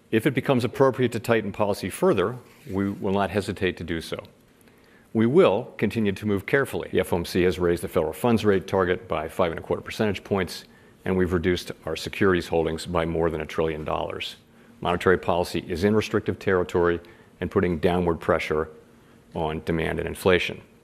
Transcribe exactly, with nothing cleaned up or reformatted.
If it becomes appropriate to tighten policy further, we will not hesitate to do so. We will continue to move carefully. The F O M C has raised the federal funds rate target by five and a quarter percentage points, and we've reduced our securities holdings by more than a trillion dollars. Monetary policy is in restrictive territory and putting downward pressure on demand and inflation.